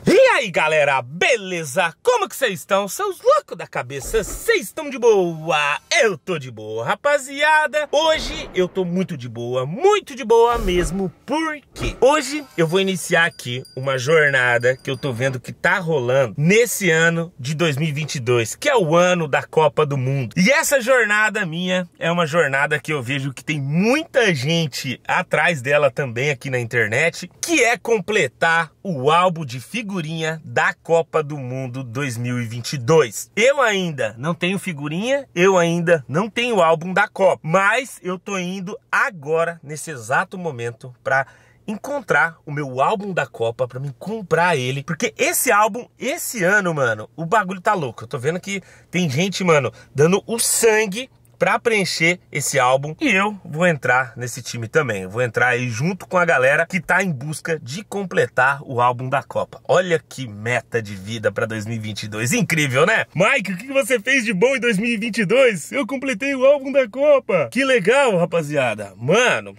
E aí galera, beleza? Como que vocês estão? Seus loucos da cabeça, vocês estão de boa? Eu tô de boa, rapaziada. Hoje eu tô muito de boa mesmo. Porque hoje eu vou iniciar aqui uma jornada que eu tô vendo que tá rolando nesse ano de 2022, que é o ano da Copa do Mundo. E essa jornada minha é uma jornada que eu vejo que tem muita gente atrás dela também aqui na internet, que é completar o álbum de figurinha da Copa do Mundo 2022. Eu ainda não tenho figurinha, eu ainda não tenho álbum da Copa, mas eu tô indo agora, nesse exato momento, pra encontrar o meu álbum da Copa, pra mim comprar ele, porque esse álbum, esse ano, mano, o bagulho tá louco. Eu tô vendo que tem gente, mano, dando o sangue pra preencher esse álbum, e eu vou entrar nesse time também. Eu vou entrar aí junto com a galera que tá em busca de completar o álbum da Copa. Olha que meta de vida pra 2022, incrível, né? Mike, o que você fez de bom em 2022? Eu completei o álbum da Copa. Que legal, rapaziada. Mano,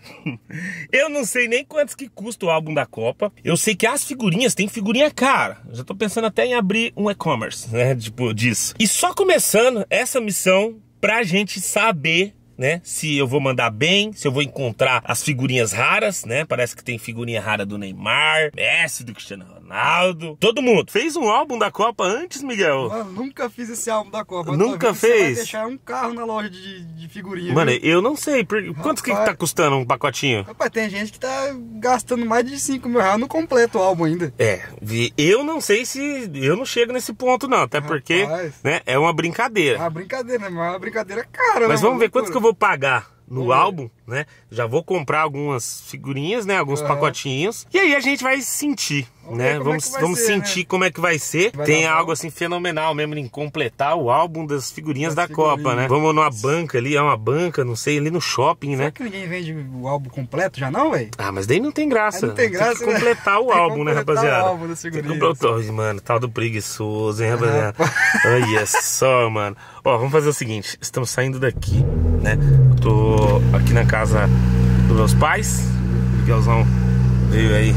eu não sei nem quantos que custa o álbum da Copa. Eu sei que as figurinhas, tem figurinha cara. Eu já tô pensando até em abrir um e-commerce, né, tipo disso. E só começando essa missão pra gente saber, né, se eu vou mandar bem, se eu vou encontrar as figurinhas raras, né? Parece que tem figurinha rara do Neymar, Messi, do Cristiano Ronaldo. Todo mundo. Fez um álbum da Copa antes, Miguel? Mano, nunca fiz esse álbum da Copa. Nunca fez? Você vai deixar um carro na loja de figurinha. Mano, viu? eu não sei. Quanto que tá custando um pacotinho? Rapaz, tem gente que tá gastando mais de 5 mil reais no completo o álbum ainda. É, eu não sei se eu não chego nesse ponto não, até porque, né, é uma brincadeira. É uma brincadeira, né? Mas é uma brincadeira cara, Mas né? vamos ver quanto que eu vou pagar no álbum, ver. né? Já vou comprar algumas figurinhas, né? Alguns pacotinhos. E aí a gente vai sentir, né? Vamos sentir, né, como é que vai ser. Tem algo assim fenomenal mesmo em completar o álbum das figurinhas da Copa, né? Vamos numa banca ali, é uma banca, não sei, ali no shopping, né? Será que ninguém vende o álbum completo já não, velho? Ah, mas daí não tem graça. Não tem graça, tem que completar o álbum, né, rapaziada? O álbum das figurinhas. Mano, tal do preguiçoso, hein, rapaziada? Olha só, mano. Ó, vamos fazer o seguinte, estamos saindo daqui, né? Eu tô aqui na casa dos meus pais. O Miguelzão veio aí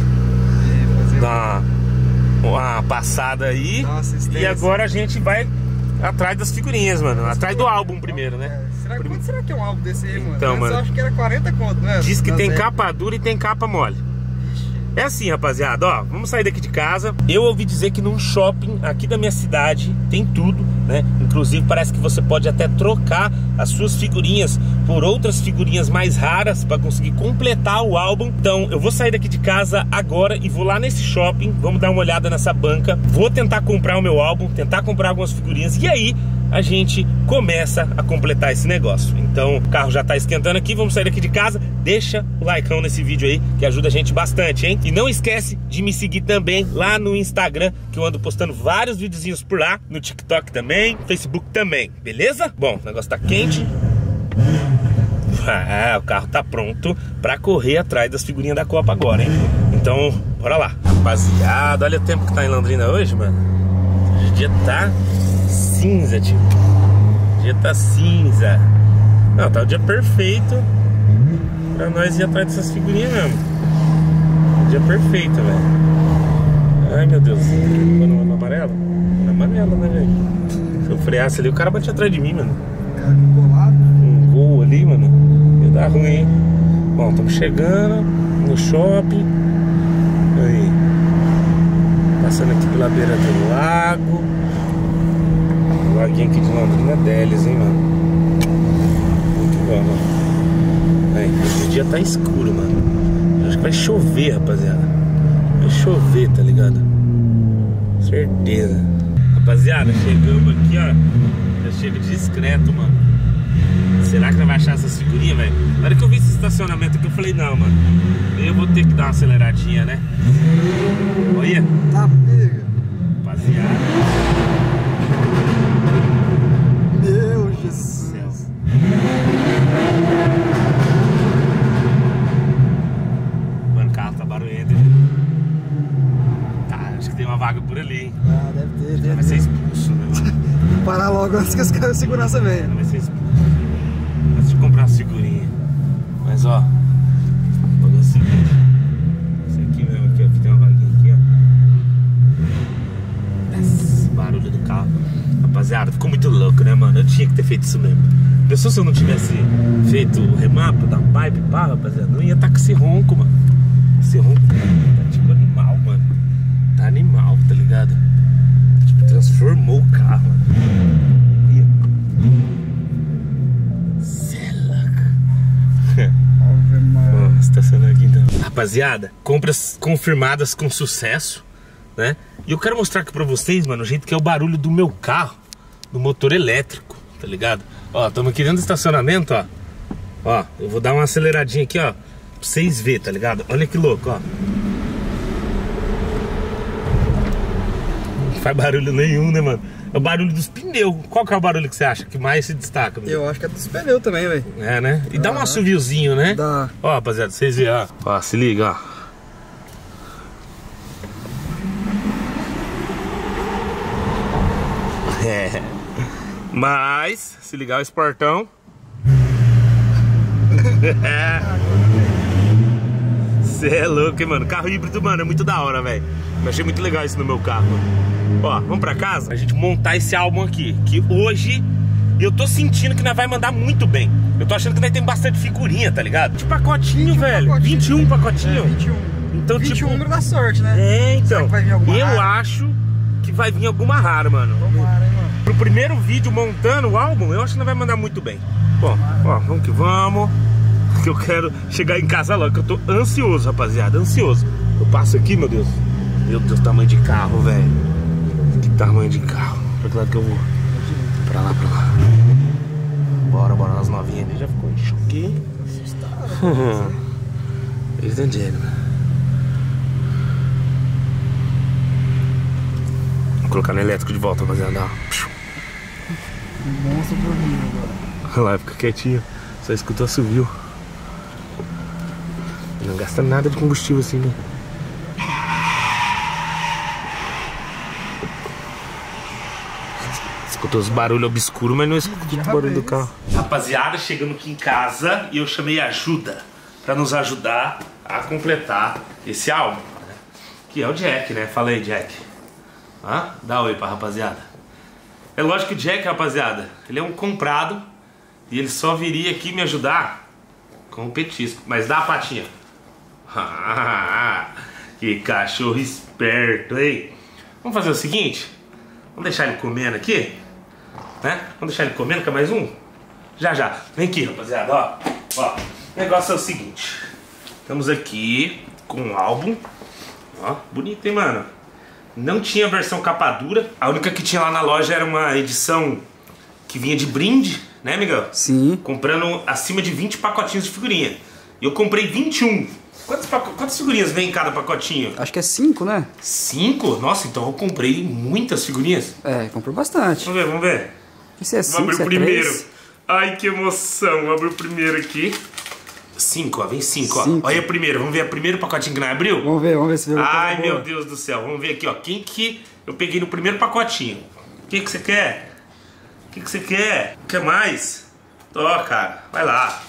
dar uma passada aí. E agora a gente vai atrás das figurinhas, mano. Atrás do álbum primeiro, né? Quanto será que é um álbum desse aí, mano? Então, mano, eu acho que era 40 conto, né? Diz que tem capa dura e tem capa mole. É assim, rapaziada, ó, vamos sair daqui de casa. Eu ouvi dizer que num shopping aqui da minha cidade tem tudo, né? Inclusive parece que você pode até trocar as suas figurinhas por outras figurinhas mais raras para conseguir completar o álbum. Então eu vou sair daqui de casa agora e vou lá nesse shopping. Vamos dar uma olhada nessa banca. Vou tentar comprar o meu álbum, tentar comprar algumas figurinhas, e aí a gente começa a completar esse negócio. Então o carro já tá esquentando aqui, vamos sair daqui de casa. Deixa o likeão nesse vídeo aí, que ajuda a gente bastante, hein? E não esquece de me seguir também lá no Instagram, que eu ando postando vários videozinhos por lá, no TikTok também, Facebook também, beleza? Bom, o negócio tá quente. O carro tá pronto pra correr atrás das figurinhas da Copa agora, hein? Então, bora lá. Rapaziada, olha o tempo que tá em Londrina hoje, mano. O dia tá cinza, tio. O dia tá cinza. Não, tá o dia perfeito pra nós ir atrás dessas figurinhas mesmo. O dia perfeito, velho. Ai, meu Deus. No amarelo? No amarelo, né, velho? Se eu freasse ali, o cara bate atrás de mim, mano. Um gol ali, mano. Ia dar ruim, hein? Bom, estamos chegando no shopping. Aí. Passando aqui pela beira do lago. O laguinho aqui de Londrina é deles, hein, mano. Muito bom, mano. Aí, esse dia tá escuro, mano. Eu acho que vai chover, rapaziada. Vai chover, tá ligado? Certeza. Rapaziada, chegamos aqui, ó. Já chega discreto, mano. Será que não vai achar essas figurinhas, velho? Na hora que eu vi esse estacionamento aqui, eu falei, não, mano, eu vou ter que dar uma aceleradinha, né? Olha. Tá pega. Rapaziada. Meu Jesus. Mano, o carro tá barulhento. Tá, acho que tem uma vaga por ali, hein? Ah, deve ter. Vai ser expulso, né, mano? Parar logo antes que os caras de segurança venham. Vai ser expulso. Antes de comprar uma figurinha. Mas ó, vou fazer o seguinte. Esse aqui mesmo, aqui, ó, tem uma vaguinha aqui, ó. rapaziada, ficou muito louco, né, mano? Eu tinha que ter feito isso mesmo. Pensou se eu não tivesse feito o remapa da pipe, pá, rapaziada? Não ia estar com esse ronco, mano. Esse ronco tá tipo animal, mano. Tá animal, tá ligado? Tipo, transformou o carro, mano. Cê é louco. Ó, estacionando aqui então. Rapaziada, compras confirmadas com sucesso, né? E eu quero mostrar aqui pra vocês, mano, o jeito que é o barulho do meu carro, do motor elétrico, tá ligado? Ó, estamos aqui dentro do estacionamento, ó. Ó, eu vou dar uma aceleradinha aqui, ó, pra vocês verem, tá ligado? Olha que louco, ó. Não faz barulho nenhum, né, mano? É o barulho dos pneus. Qual que é o barulho que você acha que mais se destaca? Meu? Eu acho que é dos pneus também, velho. É, né? E dá um assoviozinho, né? Dá. Ó, rapaziada, vocês verem, ó. Ó, se liga, ó. É. Mas, se ligar o esportão. Você é louco, hein, mano? Carro híbrido, mano, é muito da hora, velho. Eu achei muito legal isso no meu carro, mano. Ó, vamos pra casa? A gente montar esse álbum aqui. Que hoje eu tô sentindo que nós vai mandar muito bem. Eu tô achando que nós temos bastante figurinha, tá ligado? De pacotinho, velho. Pacotinho. 21 pacotinho. É, 21. Então, 21 tipo, número da sorte, né? É, então. Será que vai vir alguma eu rara? acho que vai vir alguma rara, mano. Tomara, hein, mano. Pro primeiro vídeo montando o álbum, eu acho que não vai mandar muito bem. Bom, ó, vamos que vamos. Que eu quero chegar em casa logo, que eu tô ansioso, rapaziada, ansioso. Eu passo aqui, meu Deus. Meu Deus, tamanho de carro, velho. Que tamanho de carro. Pra que lado que eu vou? Pra lá, pra lá. Bora, bora, nas novinhas ali. Já ficou em choque. Eles entenderam. Vou colocar no elétrico de volta, rapaziada. Monstro dormindo agora. Olha lá, fica quietinho. Só escutou assovio. Não gasta nada de combustível assim, né? Escutou os barulhos obscuros, mas não escutou o barulho do carro. Rapaziada, chegamos aqui em casa e eu chamei ajuda pra nos ajudar a completar esse álbum, né? Que é o Jack, né? Fala aí, Jack. Hã? Dá oi pra rapaziada. É lógico que o Jack, rapaziada, ele é um comprado e ele só viria aqui me ajudar com o petisco. Mas dá a patinha. Que cachorro esperto, hein? Vamos fazer o seguinte. Vamos deixar ele comendo aqui, né? Vamos deixar ele comendo, quer mais um? Já, já. Vem aqui, rapaziada, ó. Ó, o negócio é o seguinte. Estamos aqui com um álbum. Ó, bonito, hein, mano? Não tinha versão capa dura. A única que tinha lá na loja era uma edição que vinha de brinde, né, Miguel? Sim. Comprando acima de 20 pacotinhos de figurinha. E eu comprei 21. Quantas figurinhas vem em cada pacotinho? Acho que é 5, né? 5? Nossa, então eu comprei muitas figurinhas. É, comprou bastante. Vamos ver, vamos ver. Isso é 5, Vamos isso abrir é o primeiro. 3. Ai, que emoção. Vou abrir o primeiro aqui. 5, ó. Vem 5, ó. 5. Olha o primeiro. Vamos ver o primeiro pacotinho que nós abriu? Vamos ver se veio uma Ai, coisa meu boa. Deus do céu. Vamos ver aqui, ó. Quem que eu peguei no primeiro pacotinho? O que você quer? O que você quer? Quer mais? Ó, cara. Vai lá.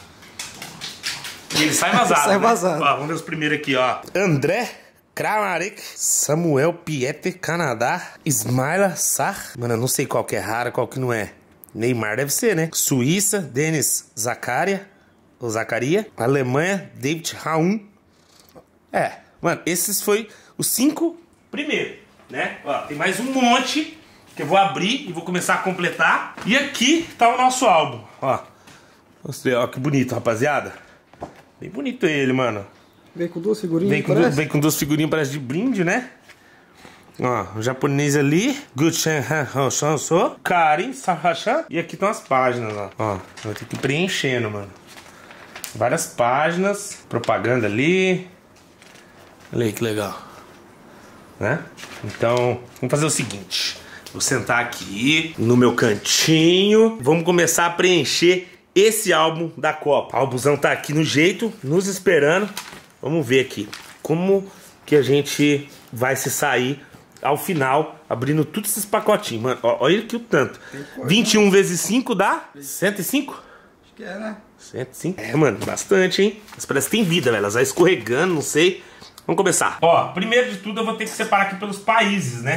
E ele sai vazado. Sai né? vazado. Ó, vamos ver os primeiros aqui, ó. André Kramaric, Samuel Pieter, Canadá, Ismaila Sarr. Mano, eu não sei qual que é rara, qual que não é. Neymar deve ser, né? Suíça, Denis Zakaria. Ou Zacaria. Alemanha, David Raum. É, mano, esses foi os 5 primeiros, né? Ó, tem mais um monte que eu vou abrir e vou começar a completar. E aqui tá o nosso álbum, ó. Ó, que bonito, rapaziada. Bem bonito ele, mano. Vem com 2 figurinhas, Vem com 2 figurinhas, parece de brinde, né? Ó, o japonês ali. Guchen Hansho, Karin Sahasha. E aqui estão as páginas, ó. Ó, eu vou ter que ir preenchendo, mano. Várias páginas. Propaganda ali. Olha aí que legal. Né? Então, vamos fazer o seguinte. Vou sentar aqui no meu cantinho. Vamos começar a preencher esse álbum da Copa. O álbumzão tá aqui no jeito, nos esperando. Vamos ver aqui como que a gente vai se sair ao final, abrindo todos esses pacotinhos. Mano, olha aqui o tanto. 21 vezes 5 dá 105? Acho que é, né? 105? É, mano, bastante, hein? Mas parece que tem vida, velho. Elas vai escorregando, não sei. Vamos começar. Ó, primeiro de tudo eu vou ter que separar aqui pelos países, né?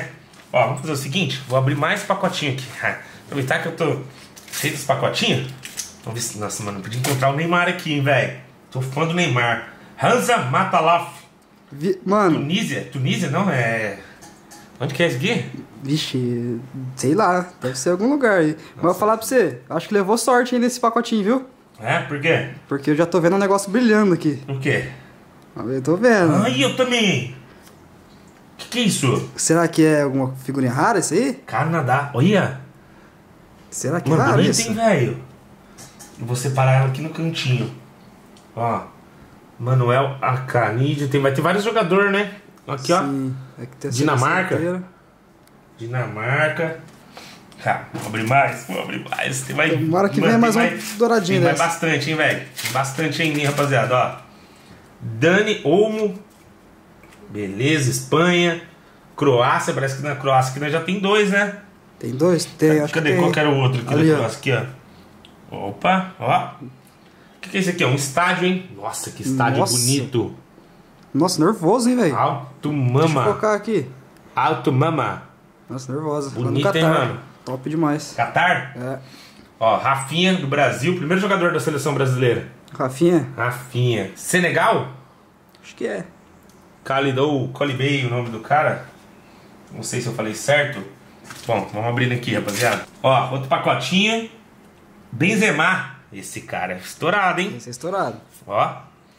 Ó, vamos fazer o seguinte. Vou abrir mais pacotinho aqui. Aproveitar que eu tô cheio dos pacotinhos. Vamos ver se... Nossa, mano, eu podia encontrar o Neymar aqui, hein, velho. Tô fã do Neymar. Hansa Matalaf. Mano. Tunísia não? É... Onde que é esse aqui? Vixe, sei lá. Deve ser algum lugar aí. Mas eu vou falar pra você. Acho que levou sorte aí nesse pacotinho, viu? É? Por quê? Porque eu já tô vendo um negócio brilhando aqui. Por quê? Eu tô vendo. Ai, eu também. Que é isso? Será que é alguma figurinha rara isso aí? Canadá. Olha. Será que Mano, é raro bonito, isso? hein, velho? Eu vou separar ela aqui no cantinho. Ó. Manuel Akaniji. Vai ter vários jogadores, né? Aqui, ó. Sim. Aqui tem a Dinamarca. Dinamarca. Tá, vou abrir mais. Tem mais. Tomara que venha mais um douradinho Tem dessa. mais bastante, hein, velho? Tem bastante ainda, hein, rapaziada, ó. Dani Olmo. Beleza, Espanha. Croácia, parece que na Croácia aqui nós já tem 2, né? Tem 2? Tem, acho Cadê? que tem. Qual que era o outro aqui Ali, da ó. Croácia? Aqui, ó. Opa, ó. O que é isso aqui? É um estádio, hein? Nossa, que estádio Nossa. bonito. Nossa, nervoso, hein, velho? Alto Deixa eu Mama. colocar aqui. Alto Mama. Nossa, nervosa. Lá no Bonito, hein, Catar. mano? Top demais. Catar? É. Ó, Rafinha do Brasil, primeiro jogador da seleção brasileira. Rafinha? Rafinha. Senegal? Acho que é. Khalidou Koulibaly, o nome do cara. Não sei se eu falei certo. Bom, vamos abrindo aqui, rapaziada. Ó, outro pacotinho. Benzema. Esse cara é estourado, hein? Esse é estourado. Ó.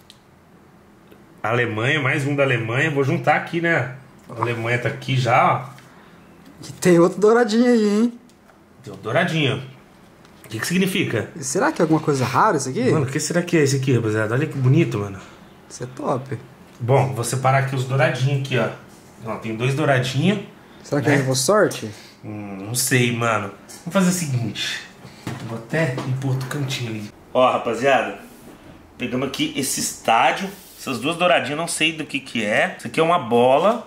Alemanha, mais um da Alemanha. Vou juntar aqui, né? A Alemanha tá aqui já, ó. E tem outro douradinho aí, hein? Deu douradinho. O que significa? E será que é alguma coisa rara isso aqui? Mano, o que será que é esse aqui, rapaziada? Olha que bonito, mano. Isso é top. Bom, vou separar aqui os douradinhos aqui, ó. Ó, tem 2 douradinhos. Será que né? levou sorte? Não sei, mano. Vamos fazer o seguinte. Vou até ir pro outro cantinho ali. Ó, rapaziada. Pegamos aqui esse estádio. Essas 2 douradinhas, não sei do que é. Isso aqui é uma bola.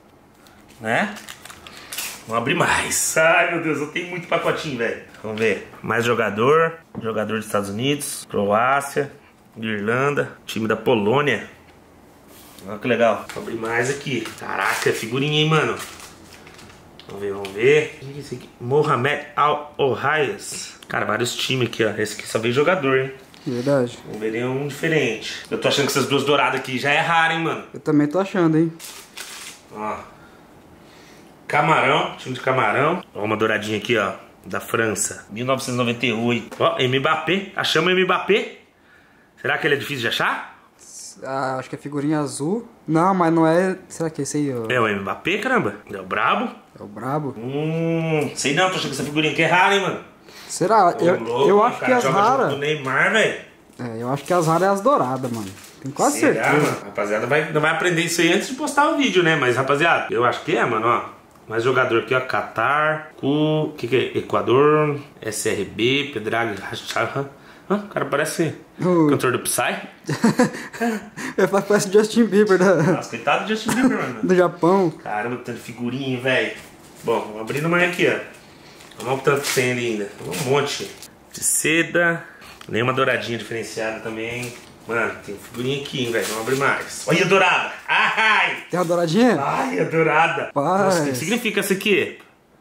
Né? Vamos abrir mais. Ai, meu Deus, eu tenho muito pacotinho, velho. Vamos ver. Mais jogador. Jogador dos Estados Unidos. Croácia. Irlanda. Time da Polônia. Olha que legal. Vou abrir mais aqui. Caraca, figurinha, hein, mano. Vamos ver. O que é isso aqui? Mohamed Al-Ohayas. Cara, vários times aqui, ó. Esse aqui só veio jogador, hein. Verdade. Vamos ver um diferente. Eu tô achando que essas 2 douradas aqui já é raro, hein, mano. Eu também tô achando, hein. Ó. Camarão, time de Camarão. Ó, uma douradinha aqui, ó. Da França. 1998. Ó, Mbappé. Achamos Mbappé. Será que ele é difícil de achar? Ah, acho que é figurinha azul. Não, mas não é... Será que é esse aí, ó? É o Mbappé, caramba. É o brabo. É o brabo. Sei não, tô achando que essa figurinha aqui é rara, hein, mano. Será? Ô, louco, eu acho o que cara as joga junto raras... do Neymar, velho. É, eu acho que as raras é as douradas, mano. Tenho quase Será, certeza. mano? Rapaziada, não vai aprender isso aí antes de postar o vídeo, né? Mas, rapaziada, eu acho que é, mano, ó. Mais jogador aqui, ó. Catar, o que é? Equador, SRB, Pedrag, o cara parece cantor do Psy. Parece Justin Bieber Nossa, coitado do Justin Bieber, mano. do Japão. Caramba, tanto figurinha, velho. Bom, vamos abrindo mais aqui, ó. Vamos ver o tanto que tem ali ainda. Um monte. De seda. Nenhuma douradinha diferenciada também. Mano, tem figurinha aqui, hein, velho. Vamos abrir mais. Olha a dourada. Ai! Tem uma douradinha? Ai, a dourada. Paz. Nossa, o que significa isso aqui?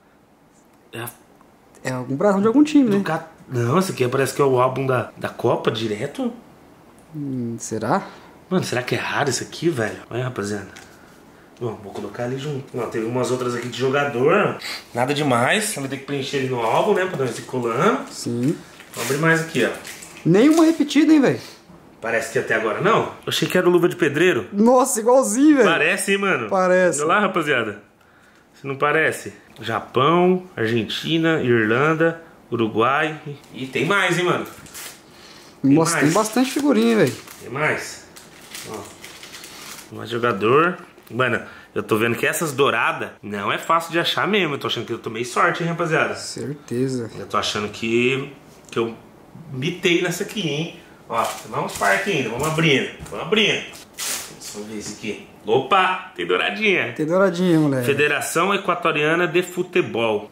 É algum brasão de algum time, né? Não, isso aqui parece que é o álbum da Copa direto. Será? Mano, será que é raro isso aqui, velho? Olha, rapaziada. Bom, vou colocar ali junto. Ó, teve umas outras aqui de jogador. Nada demais. Vai ter que preencher ele no álbum, né? Pra não ir circulando. Sim. Vamos abrir mais aqui, ó. Nenhuma repetida, hein, velho? Parece que até agora não. Eu achei que era o Luva de Pedreiro. Nossa, igualzinho, velho. Parece, hein, mano? Parece. Olha lá, rapaziada. Se não parece. Japão, Argentina, Irlanda, Uruguai. E tem mais, hein, mano? Nossa, mais. tem bastante figurinha, velho. Tem mais. Ó. Mais jogador. Mano, eu tô vendo que essas douradas não é fácil de achar mesmo. Eu tô achando que eu tomei sorte, hein, rapaziada. Certeza. Eu tô achando que eu mitei nessa aqui, hein. Ó, vamos par aqui ainda. Vamos abrindo. Vamos abrindo. Vamos ver esse aqui. Opa, tem douradinha. Tem douradinha, moleque. Federação Equatoriana de Futebol.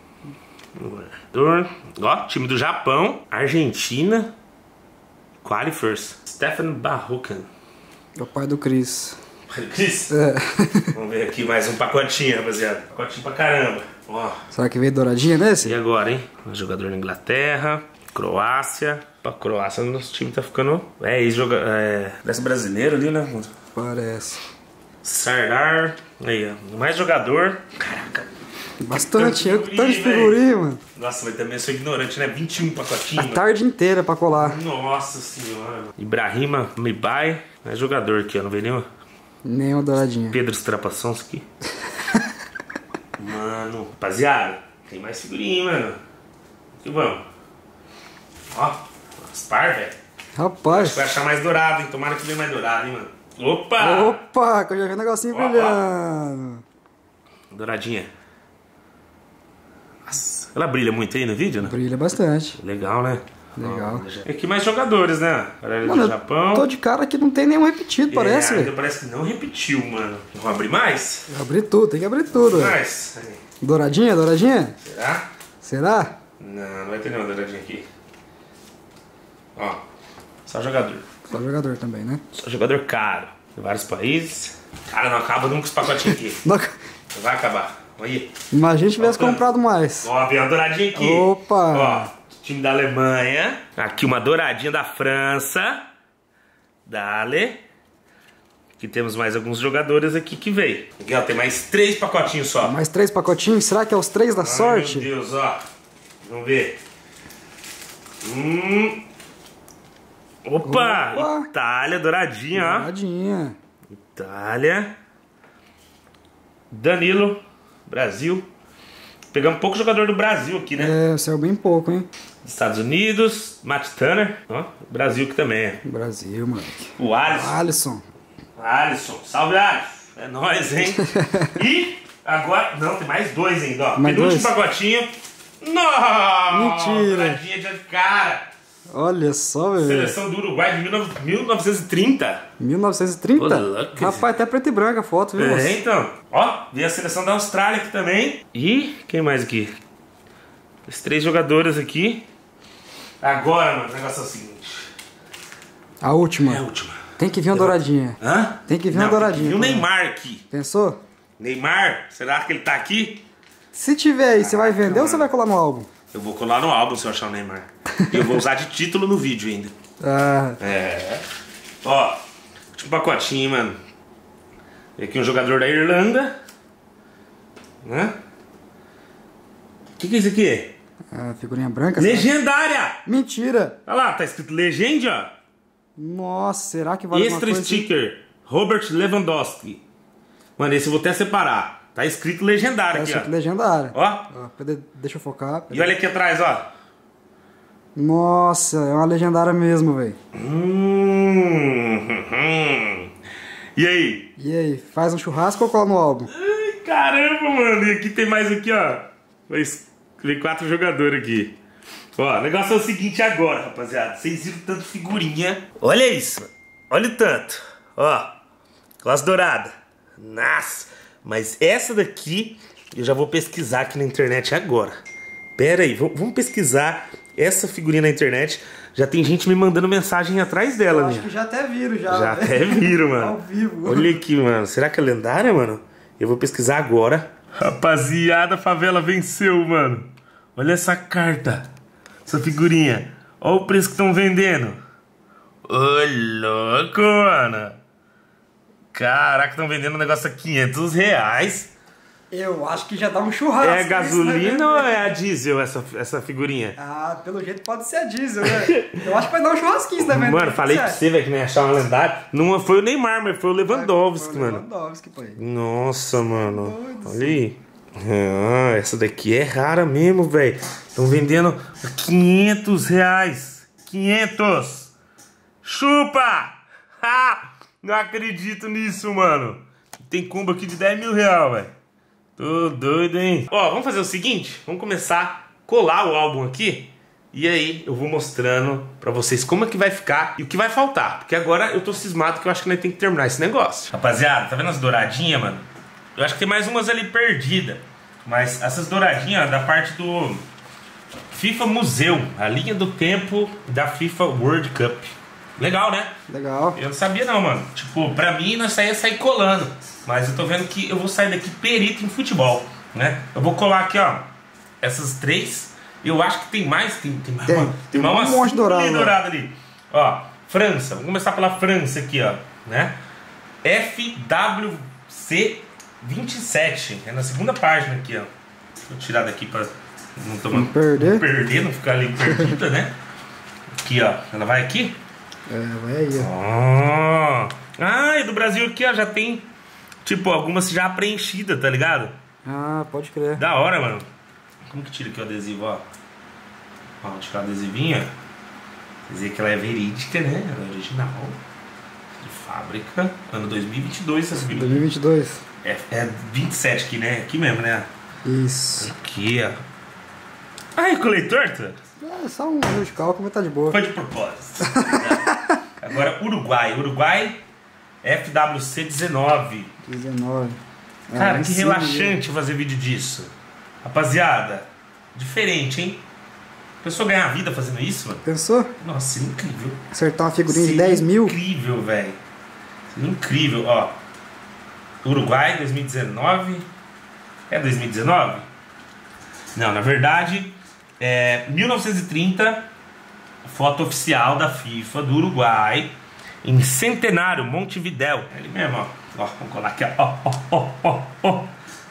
Ó, time do Japão. Argentina. Qualifiers. Stefan Barrocan. É o pai do Chris. Cris? Vamos ver aqui mais um pacotinho, rapaziada. Pacotinho pra caramba. Ó. Será que veio douradinha nesse? E agora, hein? Um jogador da Inglaterra, Croácia. Pra Croácia, nosso time tá ficando... Parece brasileiro ali, né? Parece. Sardar. Aí, ó. Mais jogador. Caraca. Bastante, tanto de figurinha, mano. Nossa, mas também sou ignorante, né? 21 pacotinhos. A tarde inteira pra colar. Nossa senhora. Ibrahima Mibai. Mais jogador aqui, ó. Não veio nenhuma? Nenhuma douradinha. Pedro Strapaçonski. Mano, rapaziada, tem mais figurinha, mano. Que vamos. Ó, Aspar, velho. Rapaz. Vai achar mais dourado, hein? Tomara que venha mais dourado, hein, mano. Opa! Opa, que eu já vi um negocinho brilhando. Douradinha. Nossa, ela brilha muito aí no vídeo, né? Brilha bastante. Legal, né? Legal. E aqui mais jogadores, né? Galera do Japão. Tô de cara que não tem nenhum repetido, parece, ainda velho. parece que não repetiu, mano. Vamos abrir mais? Abrir tudo, tem que abrir tudo, velho. Mais? Douradinha, douradinha? Será? Será? Não vai ter nenhuma douradinha aqui. Ó, só jogador. Só jogador também, né? Só jogador caro. De vários países. Cara, não acaba nunca os pacotinhos aqui. Não vai acabar. Olha aí. Imagina se tivesse comprado mais. Ó, veio uma douradinha aqui. Opa! Ó, time da Alemanha. Aqui uma douradinha da França. Dale. Aqui temos mais alguns jogadores aqui que veio. Aqui, ó, tem mais 3 pacotinhos só. Mais 3 pacotinhos? Será que é os 3 da sorte? Meu Deus, ó. Vamos ver. Opa! Itália, douradinha, ó. Douradinha. Itália. Danilo, Brasil. Pegamos pouco jogador do Brasil aqui, né? É, saiu bem pouco, hein? Estados Unidos, Matt Turner. Ó, Brasil que também é. Brasil, moleque. O Alisson. Alisson. Alisson, salve Alisson. É nóis, hein? E agora... Não, tem mais 2 ainda, ó. Mais penúltimo 2? pacotinho. Nossa! Mentira. Douradinha de cara. Olha só, velho. Seleção do Uruguai de 1930. 1930? Pô, louco. Rapaz, até preto e branco a foto, viu? É, então. Ó, vi a seleção da Austrália aqui também. E quem mais aqui? Os 3 jogadores aqui. Agora, mano, o negócio é o seguinte. A última. É a última. Tem que vir uma douradinha. Hã? Tem que vir uma douradinha. Tem que vir o Neymar aqui. Pensou? Neymar, será que ele tá aqui? Se tiver aí, você vai vender ou você vai colar no álbum? Eu vou colar no álbum se eu achar o Neymar. E eu vou usar de título no vídeo ainda. Ah. É. Ó, último pacotinho, mano. Tem aqui um jogador da Irlanda. Né? O que é isso aqui? Ah, figurinha branca? Legendária! Mentira! Olha lá, tá escrito Legend, ó. Nossa, será que vale alguma Extra coisa? sticker, Robert Lewandowski. Mano, esse eu vou até separar. Tá escrito legendário Tá aqui, escrito ó. legendário. Ó. Deixa eu focar. E olha aqui atrás, ó. Nossa, é uma legendária mesmo, velho. E aí? E aí, faz um churrasco ou cola no álbum? Ai, caramba, mano. E aqui tem mais aqui, ó. Vem 4 jogadores aqui. Ó, o negócio é o seguinte agora, rapaziada. Vocês viram tanto figurinha. Olha isso, mano. Olha o tanto. Ó. Classe dourada. Nossa. Mas essa daqui eu já vou pesquisar aqui na internet agora. Pera aí, vamos pesquisar essa figurinha na internet. Já tem gente me mandando mensagem atrás dela, né? Acho que já até viram, já. Já até viram, mano. Ao vivo. Olha aqui, mano. Será que é lendária, mano? Eu vou pesquisar agora. Rapaziada, a favela venceu, mano. Olha essa carta. Essa figurinha. Olha o preço que estão vendendo. Ô, louco, mano. Caraca, estão vendendo um negócio a R$500. Eu acho que já dá um churrasco. É gasolina isso, né? ou é a diesel essa figurinha? Ah, pelo jeito pode ser a diesel, né? Eu acho que vai dar um churrasquinho também. Mano, falei pra você, velho, que não ia achar uma lendária. Não foi o Neymar, mas foi o Lewandowski, mano. Lewandowski, pai. Nossa, mano. Olha aí. Ah, essa daqui é rara mesmo, velho. Estão vendendo R$500. 500. Chupa! Ha! Não acredito nisso, mano. Tem combo aqui de R$10.000, velho. Tô doido, hein? Ó, vamos fazer o seguinte. Vamos começar a colar o álbum aqui. E aí eu vou mostrando pra vocês como é que vai ficar e o que vai faltar. Porque agora eu tô cismado que eu acho que nós temos que terminar esse negócio. Rapaziada, tá vendo as douradinhas, mano? Eu acho que tem mais umas ali perdidas. Mas essas douradinhas da parte do FIFA Museu. A linha do tempo da FIFA World Cup. Legal, né? Legal. Eu não sabia não, mano. Tipo, pra mim nós ia sair colando. Mas eu tô vendo que eu vou sair daqui perito em futebol, né? Eu vou colar aqui, ó, essas 3. Eu acho que tem mais. Tem um monte dourado ali. Ó, França. Vamos começar pela França aqui, ó, né? FWC27. É na segunda página aqui, ó. Vou tirar daqui pra não perder, não ficar ali perdida, né? Aqui, ó. Ela vai aqui? Vai aí, ó. Ah, e do Brasil aqui, ó, já tem, tipo, algumas já preenchidas, tá ligado? Ah, pode crer. Da hora, mano. Como que tira aqui o adesivo, ó? Ó, tirar o adesivinho. Dizer que ela é verídica, né? Ela é original. De fábrica. Ano 2022, essas 2022. É 27 aqui, né? Aqui mesmo, né? Isso. Aqui, ó. Ai, colei torto? É só um erro de cálculo, mas tá de boa. Foi de propósito. Agora, Uruguai FWC19. 19. Cara, que relaxante fazer vídeo disso. Rapaziada, diferente, hein? Pensou ganhar vida fazendo isso, mano? Pensou? Nossa, seria incrível. Acertar uma figurinha de 10 mil? Incrível, velho. Seria incrível, ó. Uruguai 2019. É 2019? Não, na verdade é 1930. Foto oficial da FIFA do Uruguai em Centenário, Montevidéu. É ele mesmo, ó. Ó, vamos colar aqui, ó.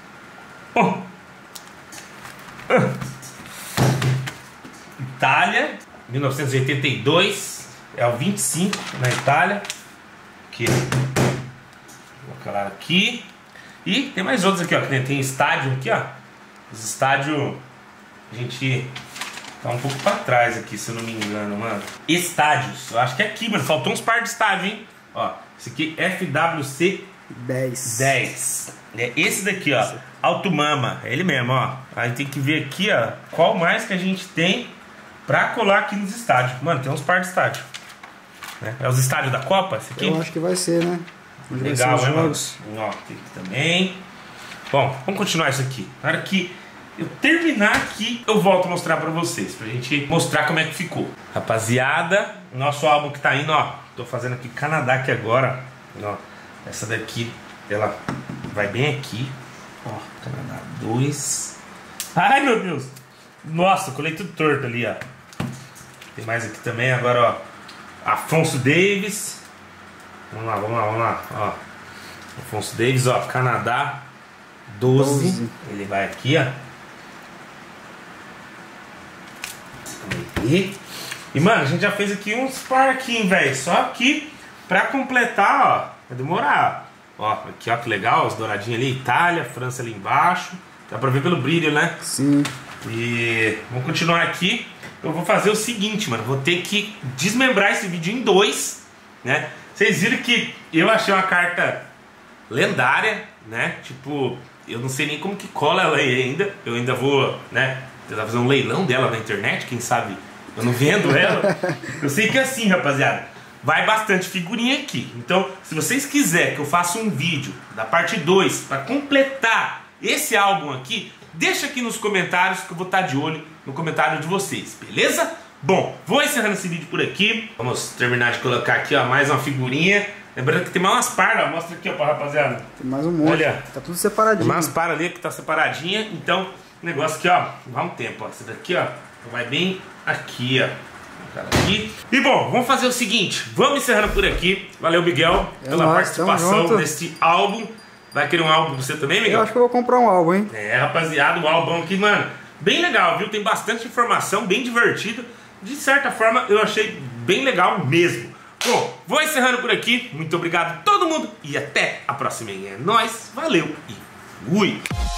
Itália, 1982. É o 25 na Itália. Aqui, vou colar aqui. E tem mais outros aqui, ó. Tem estádio aqui, ó. Os estádios, a gente tá um pouco pra trás aqui, se eu não me engano, mano. Estádios, eu acho que é aqui, mano. Faltou uns par de estádio, hein? Ó, esse aqui é FWC 10. É esse daqui, ó. Alto Mama, é ele mesmo, ó. Aí tem que ver aqui, ó, qual mais que a gente tem pra colar aqui nos estádios. Mano, tem uns par de estádio, né? É os estádios da Copa, esse aqui? Eu acho que vai ser, né? Onde legal, vai ser né, mano? jogos. Ó, tem aqui também. Bom, vamos continuar isso aqui. Na hora que eu terminar aqui, eu volto a mostrar pra vocês, pra gente mostrar como é que ficou. Rapaziada, nosso álbum que tá indo, ó. Tô fazendo aqui Canadá aqui agora. Ó, essa daqui, ela vai bem aqui. Ó, Canadá 2. Ai, meu Deus. Nossa, eu colei tudo torto ali, ó. Tem mais aqui também, agora, ó. Afonso Davis. Vamos lá. Ó, Afonso Davis, ó, Canadá 12. Ele vai aqui, ó. E, mano, a gente já fez aqui uns parquinhos, velho. Só aqui, pra completar, ó, vai demorar. Ó, aqui, ó, que legal, os douradinhos ali. Itália, França ali embaixo. Dá pra ver pelo brilho, né? Sim. E vamos continuar aqui. Eu vou fazer o seguinte, mano. Vou ter que desmembrar esse vídeo em 2, né? Vocês viram que eu achei uma carta lendária, né? Tipo, eu não sei nem como que cola ela aí ainda. Eu ainda vou, né, tentar fazer um leilão dela na internet, quem sabe eu não vendo ela. Eu sei que é assim, rapaziada, vai bastante figurinha aqui. Então, se vocês quiserem que eu faça um vídeo da parte 2 para completar esse álbum aqui, deixa aqui nos comentários que eu vou estar de olho no comentário de vocês, beleza? Bom, vou encerrando esse vídeo por aqui. Vamos terminar de colocar aqui, ó, mais uma figurinha. Lembrando que tem mais umas paras, mostra aqui, ó, pra rapaziada. Tem mais um monte. Olha, tá tudo separadinho. Tem mais umas paras ali que tá separadinha. Então, o negócio aqui, ó, vai um tempo, ó. Esse daqui, ó, vai bem aqui, ó. Aqui. E bom, vamos fazer o seguinte. Vamos encerrando por aqui. Valeu, Miguel, pela participação nesse álbum. Vai querer um álbum pra você também, Miguel? Eu acho que eu vou comprar um álbum, hein? É, rapaziada, o álbum aqui, mano, bem legal, viu? Tem bastante informação, bem divertido. De certa forma, eu achei bem legal mesmo. Bom, vou encerrando por aqui. Muito obrigado a todo mundo e até a próxima. É nóis, valeu e fui!